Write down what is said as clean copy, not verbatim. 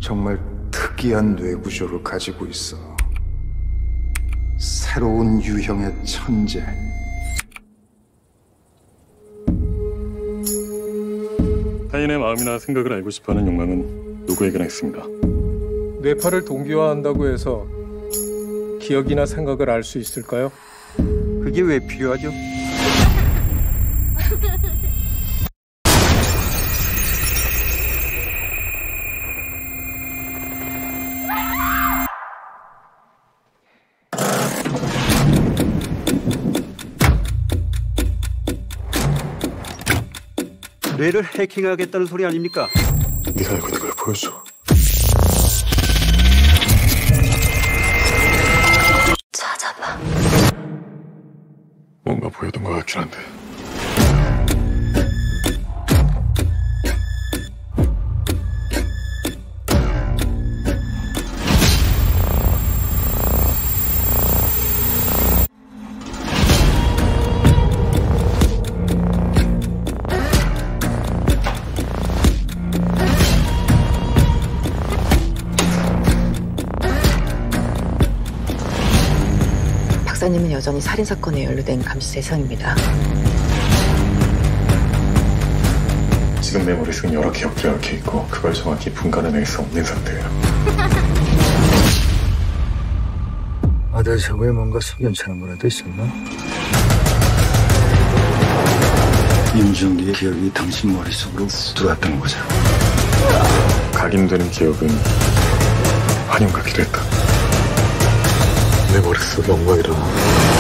정말 특이한 뇌구조를 가지고 있어. 새로운 유형의 천재. 타인의 마음이나 생각을 알고 싶어하는 욕망은 누구에게나 있습니다. 뇌파를 동기화한다고 해서 기억이나 생각을 알 수 있을까요? 그게 왜 필요하죠? 뇌를 해킹하겠다는 소리 아닙니까? 네가 알고 있는 걸 보여줘. 찾아봐. 뭔가 보여둔 것 같긴 한데. 박사님은 여전히 살인사건에 연루된 감시 대상입니다. 지금 내 머릿속엔 여러 기억들이 얽혀있고 그걸 정확히 분간해낼 수 없는 상태예요. 아들 저거에 뭔가 석연찮은 거라도 있었나? 임준기의 기억이 당신 머릿속으로 들어왔다는 거죠. 각인되는 기억은 환영 같기도 했다. 내 머릿속에 엉망이라